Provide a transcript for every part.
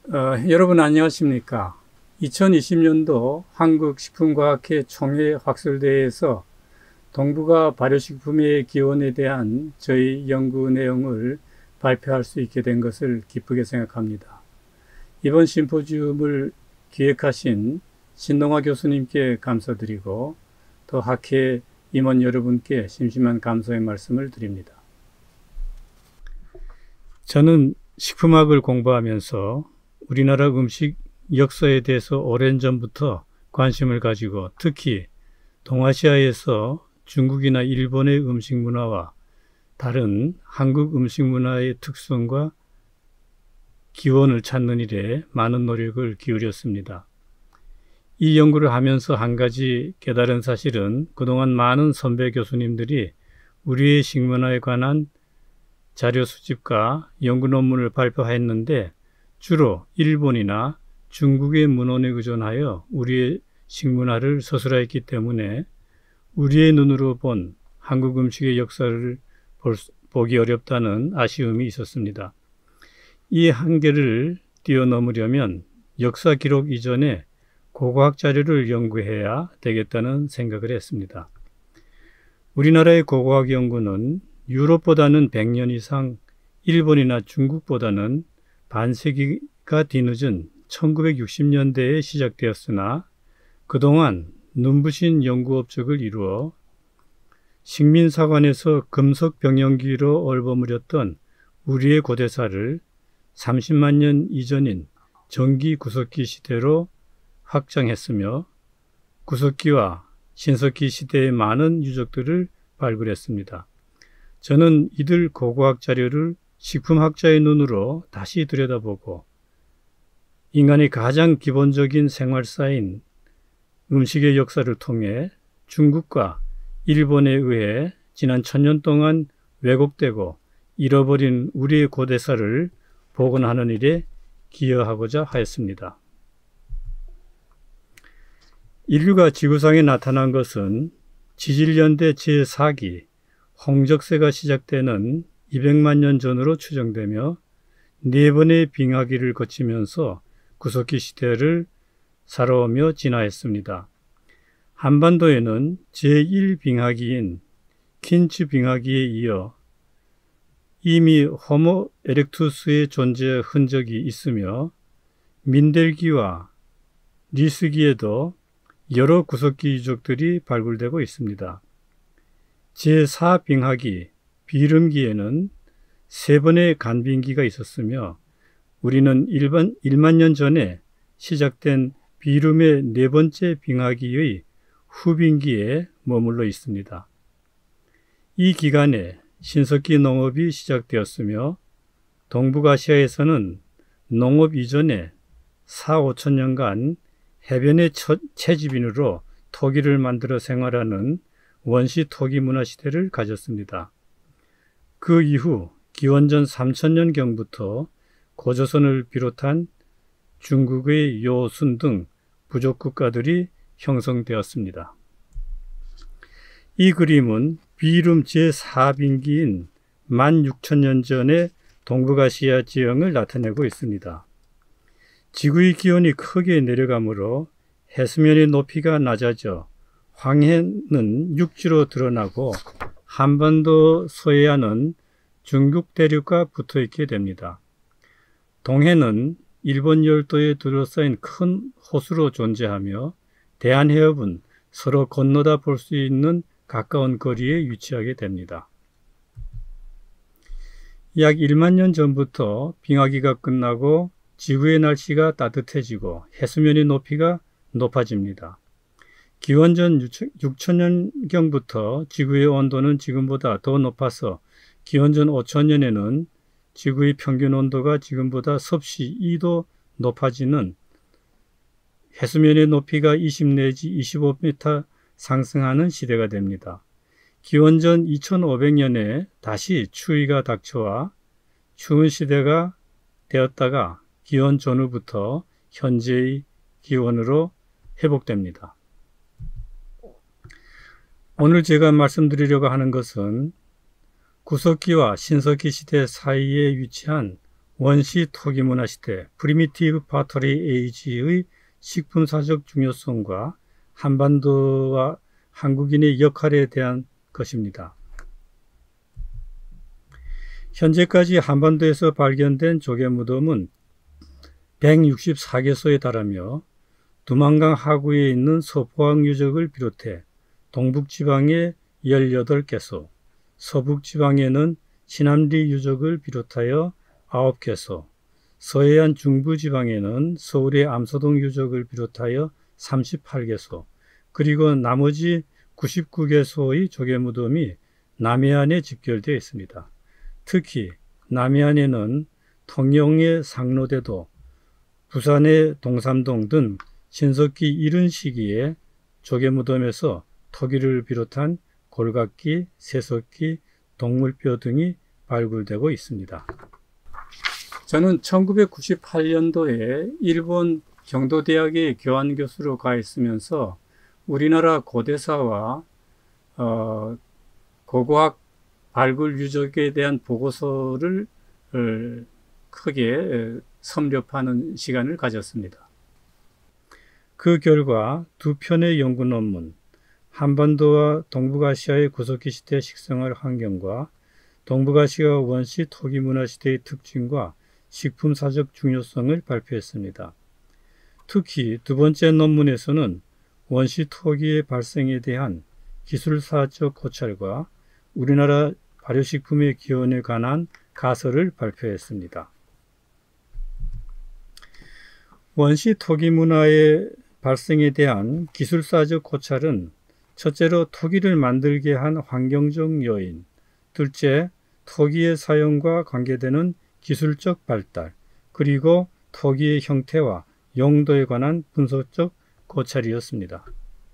여러분 안녕하십니까? 2020년도 한국식품과학회 총회 학술대회에서 동북아 발효식품의 기원에 대한 저희 연구 내용을 발표할 수 있게 된 것을 기쁘게 생각합니다. 이번 심포지움을 기획하신 신동아 교수님께 감사드리고 또 학회 임원 여러분께 심심한 감사의 말씀을 드립니다. 저는 식품학을 공부하면서 우리나라 음식 역사에 대해서 오랜 전부터 관심을 가지고 특히 동아시아에서 중국이나 일본의 음식 문화와 다른 한국 음식 문화의 특성과 기원을 찾는 일에 많은 노력을 기울였습니다. 이 연구를 하면서 한 가지 깨달은 사실은 그동안 많은 선배 교수님들이 우리의 식문화에 관한 자료 수집과 연구 논문을 발표했는데 주로 일본이나 중국의 문헌에 의존하여 우리의 식문화를 서술하였기 때문에 우리의 눈으로 본 한국 음식의 역사를 보기 어렵다는 아쉬움이 있었습니다. 이 한계를 뛰어넘으려면 역사 기록 이전에 고고학 자료를 연구해야 되겠다는 생각을 했습니다. 우리나라의 고고학 연구는 유럽보다는 100년 이상, 일본이나 중국보다는 반세기가 뒤늦은 1960년대에 시작되었으나 그동안 눈부신 연구 업적을 이루어 식민사관에서 금속병영기로 얼버무렸던 우리의 고대사를 30만 년 이전인 전기구석기 시대로 확장했으며 구석기와 신석기 시대의 많은 유적들을 발굴했습니다. 저는 이들 고고학 자료를 식품학자의 눈으로 다시 들여다보고 인간의 가장 기본적인 생활사인 음식의 역사를 통해 중국과 일본에 의해 지난 1000년 동안 왜곡되고 잃어버린 우리의 고대사를 복원하는 일에 기여하고자 하였습니다. 인류가 지구상에 나타난 것은 지질연대 제4기 홍적세가 시작되는 200만 년 전으로 추정되며 4번의 빙하기를 거치면서 구석기 시대를 살아오며 진화했습니다. 한반도에는 제1빙하기인 킨츠 빙하기에 이어 이미 호모 에렉투스의 존재 흔적이 있으며 민델기와 리스기에도 여러 구석기 유적들이 발굴되고 있습니다. 제4빙하기 비름기에는 3번의 간빙기가 있었으며 우리는 1만 년 전에 시작된 비름의 4번째 빙하기의 후빙기에 머물러 있습니다. 이 기간에 신석기 농업이 시작되었으며 동북아시아에서는 농업 이전에 4~5천 년간 해변의 채집인으로 토기를 만들어 생활하는 원시 토기 문화 시대를 가졌습니다. 그 이후 기원전 3000년경부터 고조선을 비롯한 중국의 요순 등 부족 국가들이 형성되었습니다. 이 그림은 비름 제4빙기인 16,000년 전의 동북아시아 지형을 나타내고 있습니다. 지구의 기온이 크게 내려가므로 해수면의 높이가 낮아져 황해는 육지로 드러나고 한반도 서해안은 중국 대륙과 붙어 있게 됩니다. 동해는 일본 열도에 둘러싸인 큰 호수로 존재하며 대한해협은 서로 건너다 볼 수 있는 가까운 거리에 위치하게 됩니다. 약 1만 년 전부터 빙하기가 끝나고 지구의 날씨가 따뜻해지고 해수면의 높이가 높아집니다. 기원전 6000년경부터 지구의 온도는 지금보다 더 높아서 기원전 5000년에는 지구의 평균 온도가 지금보다 섭씨 2도 높아지는 해수면의 높이가 20 내지 25m 상승하는 시대가 됩니다. 기원전 2500년에 다시 추위가 닥쳐와 추운 시대가 되었다가 기원 전후부터 현재의 기원으로 회복됩니다. 오늘 제가 말씀드리려고 하는 것은 구석기와 신석기 시대 사이에 위치한 원시 토기 문화 시대 프리미티브 파터리 에이지의 식품사적 중요성과 한반도와 한국인의 역할에 대한 것입니다. 현재까지 한반도에서 발견된 조개 무덤은 164개소에 달하며 두만강 하구에 있는 서포항 유적을 비롯해 동북지방에 18개소, 서북지방에는 신암리 유적을 비롯하여 9개소, 서해안 중부지방에는 서울의 암서동 유적을 비롯하여 38개소, 그리고 나머지 99개소의 조개무덤이 남해안에 집결되어 있습니다. 특히 남해안에는 통영의 상로대도, 부산의 동삼동 등 신석기 이른 시기에 조개무덤에서 토기를 비롯한 골각기, 새석기, 동물뼈 등이 발굴되고 있습니다. 저는 1998년도에 일본 경도대학의 교환교수로 가 있으면서 우리나라 고대사와 고고학 발굴 유적에 대한 보고서를 크게 섭렵하는 시간을 가졌습니다. 그 결과 두 편의 연구 논문, 한반도와 동북아시아의 구석기 시대 식생활 환경과 동북아시아 원시 토기 문화 시대의 특징과 식품사적 중요성을 발표했습니다. 특히 두 번째 논문에서는 원시 토기의 발생에 대한 기술사적 고찰과 우리나라 발효식품의 기원에 관한 가설을 발표했습니다. 원시 토기 문화의 발생에 대한 기술사적 고찰은 첫째로 토기를 만들게 한 환경적 요인, 둘째 토기의 사용과 관계되는 기술적 발달, 그리고 토기의 형태와 용도에 관한 분석적 고찰이었습니다.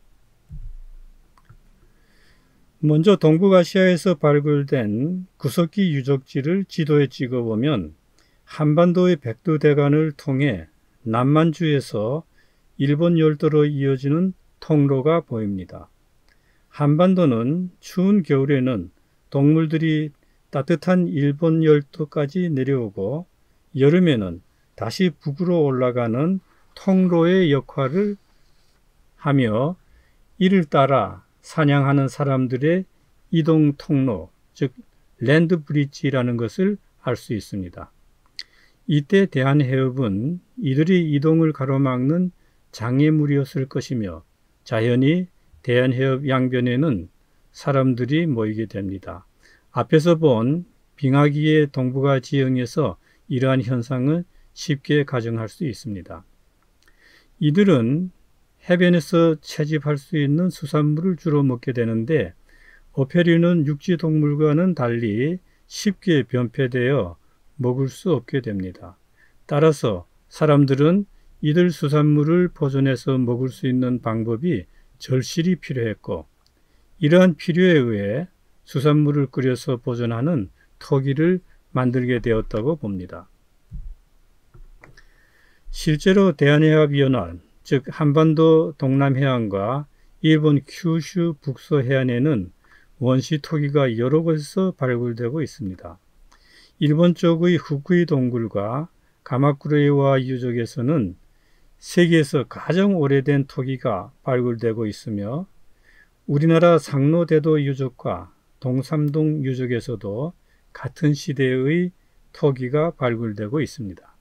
먼저 동북아시아에서 발굴된 구석기 유적지를 지도에 찍어보면 한반도의 백두대간을 통해 남만주에서 일본 열도로 이어지는 통로가 보입니다. 한반도는 추운 겨울에는 동물들이 따뜻한 일본 열도까지 내려오고 여름에는 다시 북으로 올라가는 통로의 역할을 하며 이를 따라 사냥하는 사람들의 이동 통로, 즉 랜드 브릿지라는 것을 알 수 있습니다. 이때 대한해협은 이들의 이동을 가로막는 장애물이었을 것이며 자연히 대한해협 양변에는 사람들이 모이게 됩니다. 앞에서 본 빙하기의 동북아 지형에서 이러한 현상을 쉽게 가정할 수 있습니다. 이들은 해변에서 채집할 수 있는 수산물을 주로 먹게 되는데 어패류는 육지동물과는 달리 쉽게 변폐되어 먹을 수 없게 됩니다. 따라서 사람들은 이들 수산물을 보존해서 먹을 수 있는 방법이 절실히 필요했고 이러한 필요에 의해 수산물을 끓여서 보존하는 토기를 만들게 되었다고 봅니다. 실제로 대한해협연안, 즉 한반도 동남해안과 일본 큐슈 북서해안에는 원시 토기가 여러 곳에서 발굴되고 있습니다. 일본 쪽의 후쿠이 동굴과 가마쿠레이와 유적에서는 세계에서 가장 오래된 토기가 발굴되고 있으며 우리나라 상로대도 유적과 동삼동 유적에서도 같은 시대의 토기가 발굴되고 있습니다.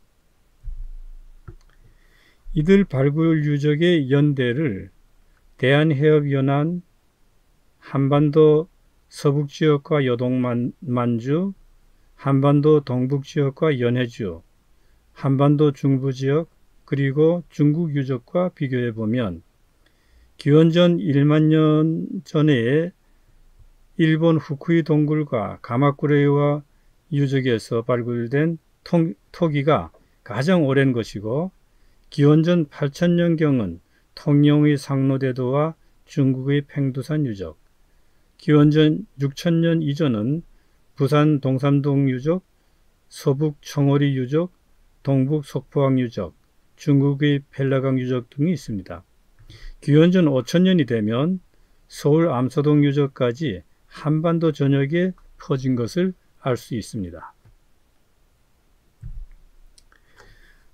이들 발굴 유적의 연대를 대한해협연안, 한반도 서북지역과 여동만주, 한반도 동북지역과 연해주, 한반도 중부지역, 그리고 중국 유적과 비교해 보면 기원전 1만 년 전에 일본 후쿠이 동굴과 가마쿠레이와 유적에서 발굴된 토기가 가장 오랜 것이고 기원전 8천년경은 통영의 상로대도와 중국의 팽두산 유적, 기원전 6천년 이전은 부산 동삼동 유적, 서북 청어리 유적, 동북 석포항 유적, 중국의 펠라강 유적 등이 있습니다. 기원전 5천년이 되면 서울 암서동 유적까지 한반도 전역에 퍼진 것을 알 수 있습니다.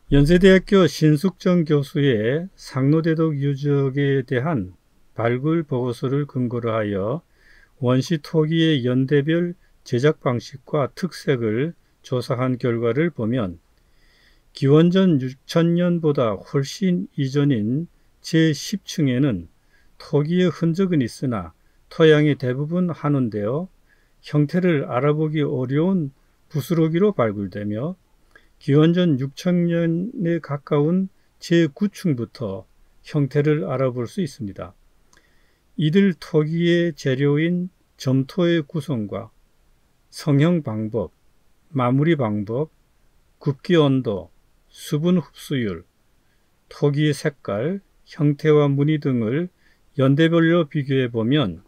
연세대학교 신숙정 교수의 상노대독 유적에 대한 발굴 보고서를 근거로 하여 원시 토기의 연대별 제작 방식과 특색을 조사한 결과를 보면 기원전 6000년보다 훨씬 이전인 제10층에는 토기의 흔적은 있으나 토양이 대부분 한온되어 형태를 알아보기 어려운 부스러기로 발굴되며 기원전 6000년에 가까운 제9층부터 형태를 알아볼 수 있습니다. 이들 토기의 재료인 점토의 구성과 성형 방법, 마무리 방법, 굽기 온도, 수분 흡수율, 토기의 색깔, 형태와 무늬 등을 연대별로 비교해 보면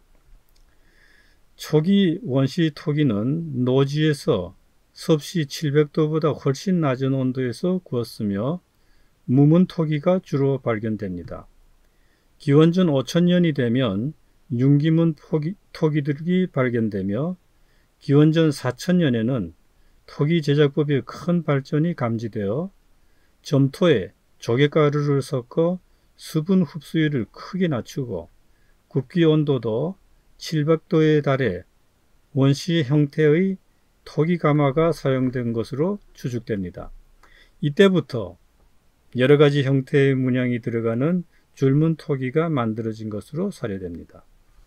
초기 원시 토기는 노지에서 섭씨 700도보다 훨씬 낮은 온도에서 구웠으며 무문 토기가 주로 발견됩니다. 기원전 5000년이 되면 융기문 토기들이 발견되며 기원전 4000년에는 토기 제작법의 큰 발전이 감지되어 점토에 조개가루를 섞어 수분 흡수율을 크게 낮추고 굽기 온도도 700도에 달해 원시 형태의 토기 가마가 사용된 것으로 추측됩니다. 이때부터 여러 가지 형태의 문양이 들어가는 줄문 토기가 만들어진 것으로 사료됩니다.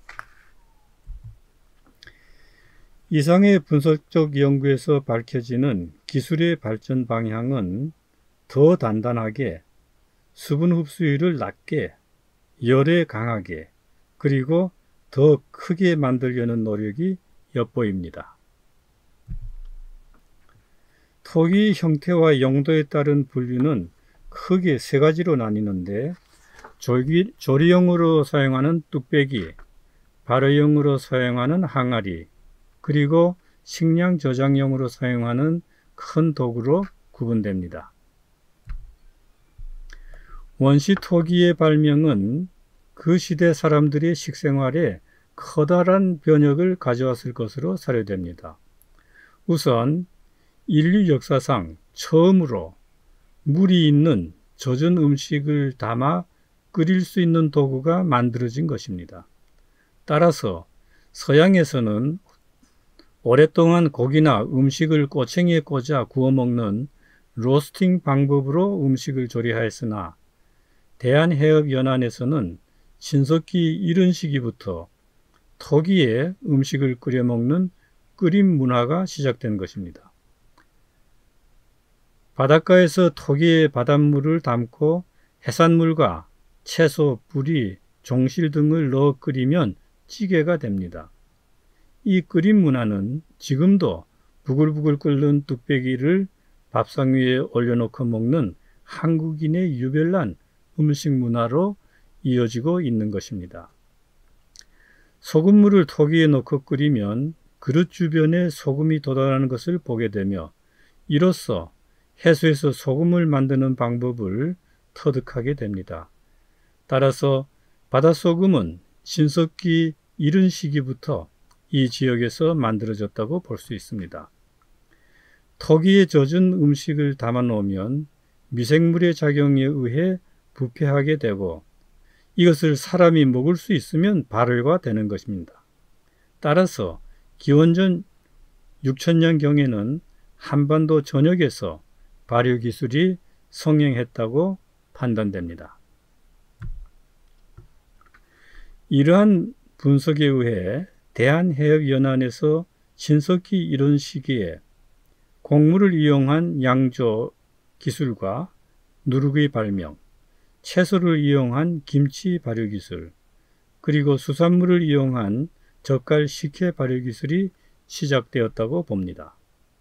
이상의 분석적 연구에서 밝혀지는 기술의 발전 방향은 더 단단하게, 수분 흡수율을 낮게, 열에 강하게, 그리고 더 크게 만들려는 노력이 엿보입니다. 토기 형태와 용도에 따른 분류는 크게 세 가지로 나뉘는데 조리용으로 사용하는 뚝배기, 발효용으로 사용하는 항아리, 그리고 식량 저장용으로 사용하는 큰 도구로 구분됩니다. 원시 토기의 발명은 그 시대 사람들의 식생활에 커다란 변혁을 가져왔을 것으로 사료됩니다. 우선 인류 역사상 처음으로 물이 있는 젖은 음식을 담아 끓일 수 있는 도구가 만들어진 것입니다. 따라서 서양에서는 오랫동안 고기나 음식을 꼬챙이에 꽂아 구워 먹는 로스팅 방법으로 음식을 조리하였으나 대한해협연안에서는 신석기 이른 시기부터 토기에 음식을 끓여 먹는 끓임 문화가 시작된 것입니다. 바닷가에서 토기에 바닷물을 담고 해산물과 채소, 뿌리, 종실 등을 넣어 끓이면 찌개가 됩니다. 이 끓임 문화는 지금도 부글부글 끓는 뚝배기를 밥상 위에 올려놓고 먹는 한국인의 유별난 음식 문화로 이어지고 있는 것입니다. 소금물을 토기에 넣고 끓이면 그릇 주변에 소금이 돋아나는 것을 보게 되며 이로써 해수에서 소금을 만드는 방법을 터득하게 됩니다. 따라서 바닷소금은 신석기 이른 시기부터 이 지역에서 만들어졌다고 볼 수 있습니다. 토기에 젖은 음식을 담아 놓으면 미생물의 작용에 의해 부패하게 되고 이것을 사람이 먹을 수 있으면 발효가 되는 것입니다. 따라서 기원전 6000년경에는 한반도 전역에서 발효 기술이 성행했다고 판단됩니다. 이러한 분석에 의해 대한해협연안에서 신석기 이른 시기에 곡물을 이용한 양조 기술과 누룩의 발명, 채소를 이용한 김치 발효 기술, 그리고 수산물을 이용한 젓갈 식혜 발효 기술이 시작되었다고 봅니다.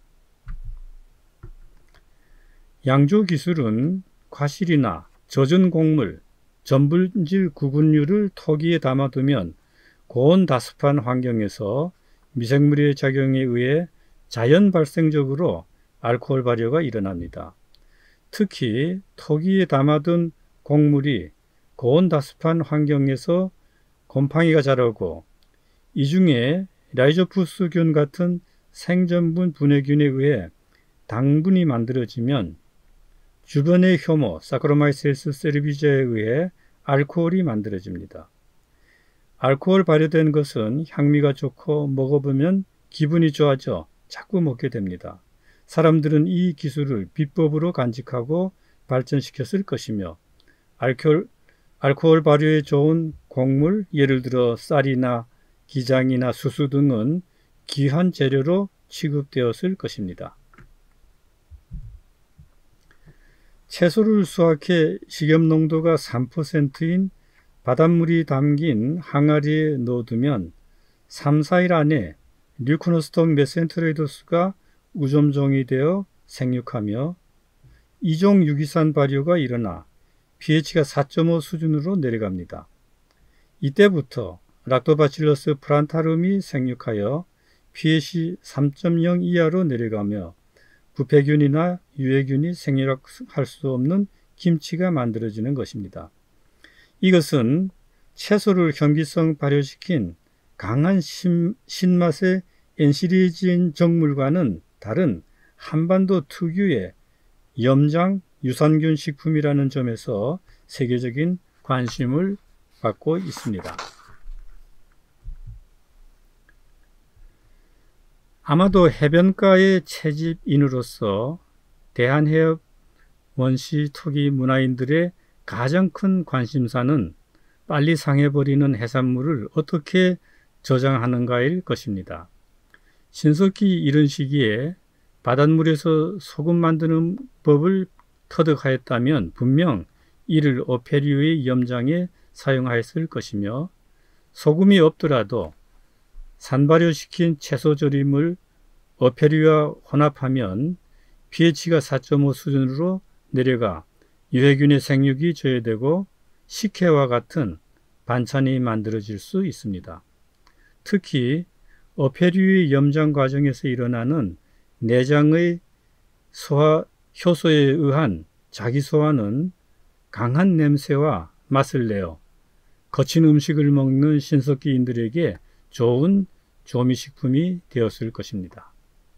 양조 기술은 과실이나 젖은 곡물, 전분질 구근류를 토기에 담아두면 고온다습한 환경에서 미생물의 작용에 의해 자연 발생적으로 알코올 발효가 일어납니다. 특히 토기에 담아둔 곡물이 고온다습한 환경에서 곰팡이가 자라고 이 중에 라이조푸스균 같은 생전분 분해균에 의해 당분이 만들어지면 주변의 효모 사카로마이세스 세르비제에 의해 알코올이 만들어집니다. 알코올 발효된 것은 향미가 좋고 먹어보면 기분이 좋아져 자꾸 먹게 됩니다. 사람들은 이 기술을 비법으로 간직하고 발전시켰을 것이며 알코올 발효에 좋은 곡물, 예를 들어 쌀이나 기장이나 수수 등은 귀한 재료로 취급되었을 것입니다. 채소를 수확해 식염 농도가 3%인 바닷물이 담긴 항아리에 넣어두면 3, 4일 안에 류코노스톤 메센테로이도스가 우점종이 되어 생육하며 이종 유기산 발효가 일어나 pH가 4.5 수준으로 내려갑니다. 이때부터 락토바실러스 플란타름이 생육하여 pH 3.0 이하로 내려가며 부패균이나 유해균이 생육할 수 없는 김치가 만들어지는 것입니다. 이것은 채소를 현기성 발효시킨 강한 신맛의 엔시리진 정물과는 다른 한반도 특유의 염장 유산균 식품이라는 점에서 세계적인 관심을 받고 있습니다. 아마도 해변가의 채집인으로서 대한해협 원시 토기 문화인들의 가장 큰 관심사는 빨리 상해버리는 해산물을 어떻게 저장하는가일 것입니다. 신석기 이른 시기에 바닷물에서 소금 만드는 법을 터득하였다면 분명 이를 어패류의 염장에 사용하였을 것이며 소금이 없더라도 산발효시킨 채소조림을 어패류와 혼합하면 pH가 4.5 수준으로 내려가 유해균의 생육이 저해되고 식혜와 같은 반찬이 만들어질 수 있습니다. 특히 어패류의 염장 과정에서 일어나는 내장의 효소에 의한 자기소화는 강한 냄새와 맛을 내어 거친 음식을 먹는 신석기인들에게 좋은 조미식품이 되었을 것입니다.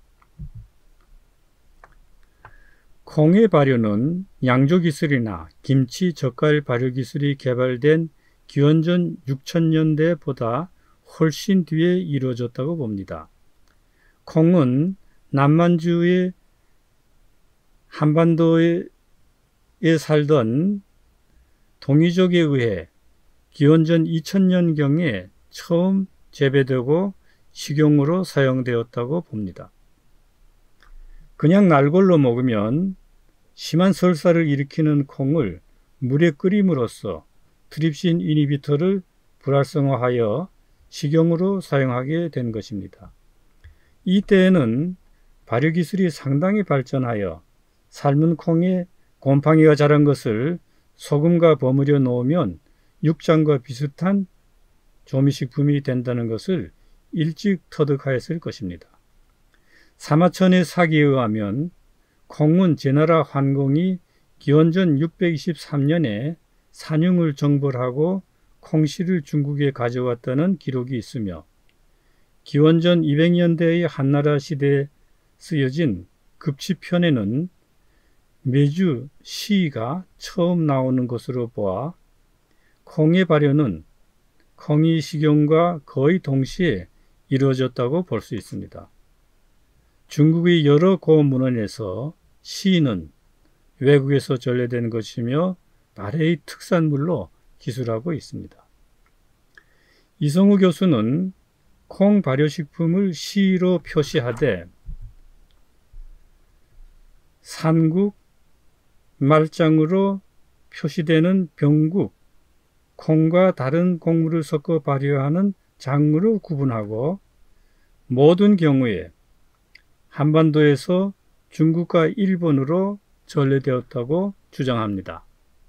콩의 발효는 양조기술이나 김치, 젓갈 발효기술이 개발된 기원전 6000년대보다 훨씬 뒤에 이루어졌다고 봅니다. 콩은 남만주의 한반도에 살던 동이족에 의해 기원전 2000년경에 처음 재배되고 식용으로 사용되었다고 봅니다. 그냥 날골로 먹으면 심한 설사를 일으키는 콩을 물에 끓임으로써 트립신 이니비터를 불활성화하여 식용으로 사용하게 된 것입니다. 이때에는 발효기술이 상당히 발전하여 삶은 콩에 곰팡이가 자란 것을 소금과 버무려 놓으면 육장과 비슷한 조미식품이 된다는 것을 일찍 터득하였을 것입니다. 사마천의 사기에 의하면 콩은 제나라 환공이 기원전 623년에 산융을 정벌하고 콩씨를 중국에 가져왔다는 기록이 있으며 기원전 200년대의 한나라 시대에 쓰여진 급치편에는 매주 시가 처음 나오는 것으로 보아 콩의 발효는 콩이 식용과 거의 동시에 이루어졌다고 볼 수 있습니다. 중국의 여러 고문헌에서 시는 외국에서 전래된 것이며 발해의 특산물로 기술하고 있습니다. 이성우 교수는 콩 발효식품을 시로 표시하되 산국, 말장으로 표시되는 병국, 콩과 다른 곡물을 섞어 발효하는 작물로 구분하고 모든 경우에 한반도에서 중국과 일본으로 전래되었다고 주장합니다.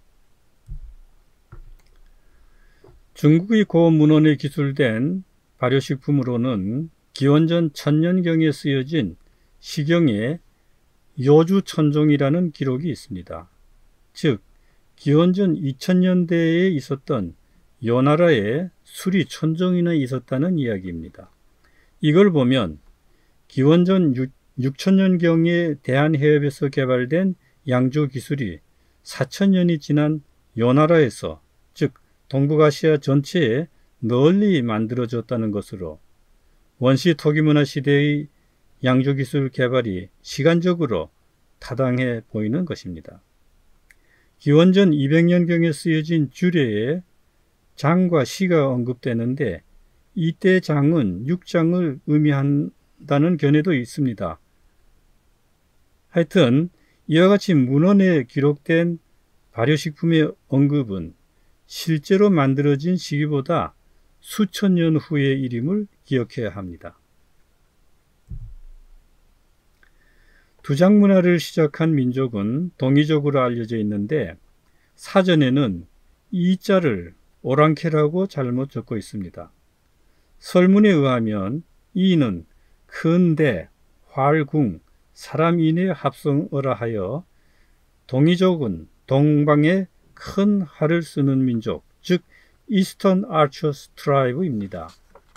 중국의 고문헌에 기술된 발효식품으로는 기원전 1000년경에 쓰여진 시경에 요주천종이라는 기록이 있습니다. 즉 기원전 2000년대에 있었던 요나라에 수리 천종이나 있었다는 이야기입니다. 이걸 보면 기원전 6000년경에 대한해협에서 개발된 양조 기술이 4,000년이 지난 요나라에서, 즉 동북아시아 전체에 널리 만들어졌다는 것으로 원시 토기문화 시대의 양조 기술 개발이 시간적으로 타당해 보이는 것입니다. 기원전 200년경에 쓰여진 주례에 장과 시가 언급되는데 이때 장은 육장을 의미한다는 견해도 있습니다. 하여튼 이와 같이 문헌에 기록된 발효식품의 언급은 실제로 만들어진 시기보다 수천 년 후의 일임을 기억해야 합니다. 두장 문화를 시작한 민족은 동이족으로 알려져 있는데 사전에는 이 자를 오랑캐라고 잘못 적고 있습니다. 설문에 의하면 이는 큰 대, 활궁, 사람인의 합성어라 하여 동이족은 동방에 큰 활을 쓰는 민족, 즉 이스턴 아처스 트라이브입니다.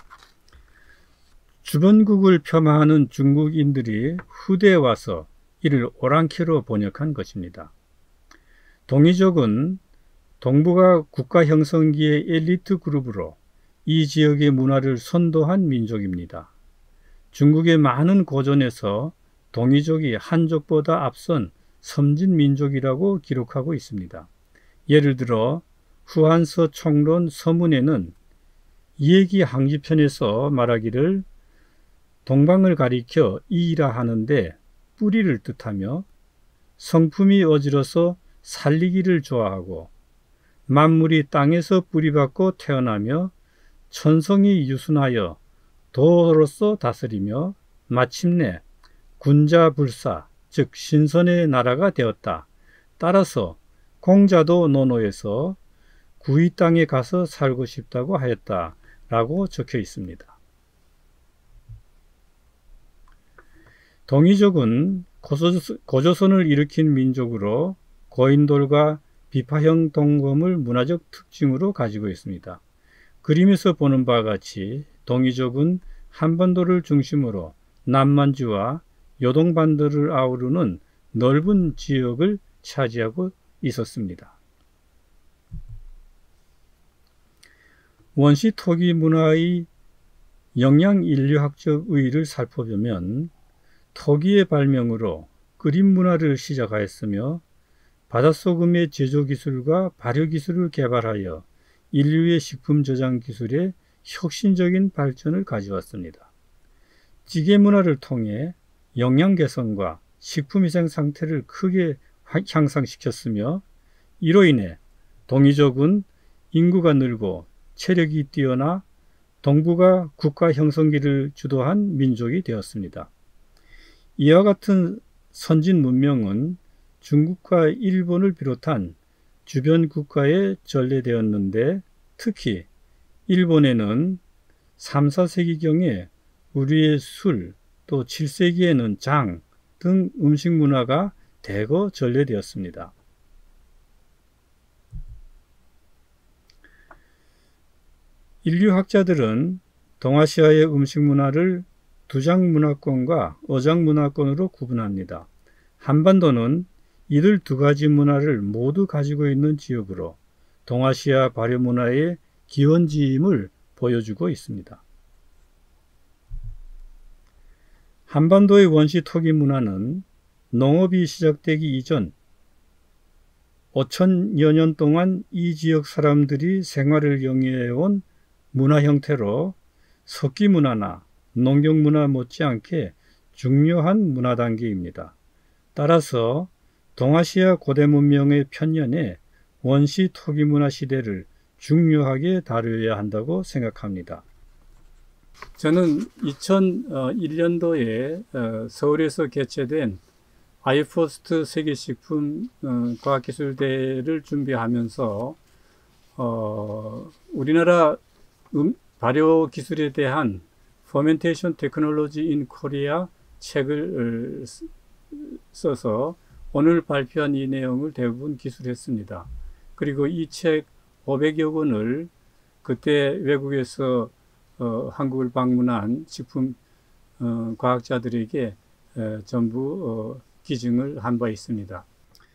주변국을 폄하하는 중국인들이 후대에 와서 이를 오랑캐로 번역한 것입니다. 동이족은 동북아 국가 형성기의 엘리트 그룹으로 이 지역의 문화를 선도한 민족입니다. 중국의 많은 고전에서 동이족이 한족보다 앞선 섬진 민족이라고 기록하고 있습니다. 예를 들어 후한서 총론 서문에는 이야기 항지편에서 말하기를 동방을 가리켜 이라 하는데 뿌리를 뜻하며 성품이 어지러서 살리기를 좋아하고 만물이 땅에서 뿌리받고 태어나며 천성이 유순하여 도로서 다스리며 마침내 군자불사 즉 신선의 나라가 되었다. 따라서 공자도 논어에서 구이 땅에 가서 살고 싶다고 하였다 라고 적혀 있습니다. 동이족은 고조선을 일으킨 민족으로 고인돌과 비파형 동검을 문화적 특징으로 가지고 있습니다. 그림에서 보는 바와 같이 동이족은 한반도를 중심으로 남만주와 요동반도를 아우르는 넓은 지역을 차지하고 있었습니다. 원시 토기 문화의 영양 인류학적 의의를 살펴보면 토기의 발명으로 그림 문화를 시작하였으며 바닷소금의 제조 기술과 발효 기술을 개발하여 인류의 식품 저장 기술에 혁신적인 발전을 가져왔습니다. 찌개 문화를 통해 영양 개선과 식품위생 상태를 크게 향상시켰으며 이로 인해 동이족은 인구가 늘고 체력이 뛰어나 동북아 국가 형성기를 주도한 민족이 되었습니다. 이와 같은 선진 문명은 중국과 일본을 비롯한 주변 국가에 전래되었는데 특히 일본에는 3, 4세기경에 우리의 술, 또 7세기에는 장 등 음식 문화가 대거 전래되었습니다. 인류학자들은 동아시아의 음식 문화를 두장 문화권과 어장 문화권으로 구분합니다. 한반도는 이들 두 가지 문화를 모두 가지고 있는 지역으로 동아시아 발효 문화의 기원지임을 보여주고 있습니다. 한반도의 원시 토기 문화는 농업이 시작되기 이전 5천여 년 동안 이 지역 사람들이 생활을 영위해온 문화 형태로 석기 문화나 농경 문화 못지않게 중요한 문화 단계입니다. 따라서 동아시아 고대 문명의 편년에 원시 토기 문화 시대를 중요하게 다루어야 한다고 생각합니다. 저는 2001년도에 서울에서 개최된 아이퍼스트 세계식품 과학기술대회를 준비하면서 우리나라 발효 기술에 대한 Fermentation Technology in Korea 책을 써서 오늘 발표한 이 내용을 대부분 기술했습니다. 그리고 이 책 500여 권을 그때 외국에서 한국을 방문한 식품 과학자들에게 전부 기증을 한 바 있습니다.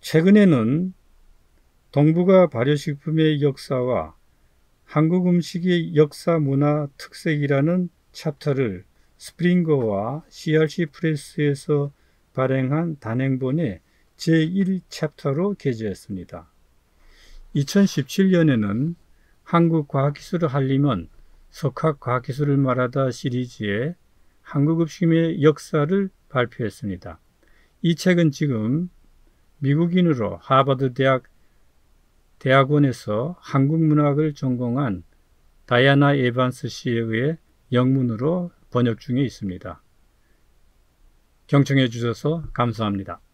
최근에는 동북아 발효식품의 역사와 한국 음식의 역사 문화 특색이라는 챕터를 스프링거와 CRC 프레스에서 발행한 단행본의 제1챕터로 게재했습니다. 2017년에는 한국과학기술을 알리면 석학과학기술을 말하다 시리즈의 한국 음식의 역사를 발표했습니다. 이 책은 지금 미국인으로 하버드 대학원에서 한국문학을 전공한 다이아나 에반스 씨에 의해 영문으로 번역 중에 있습니다. 경청해 주셔서 감사합니다.